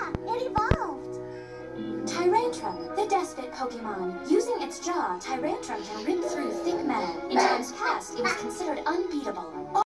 it evolved. Tyrantrum, the despot Pokemon. Using its jaw, Tyrantrum can rip through thick metal. In times past, it was considered unbeatable.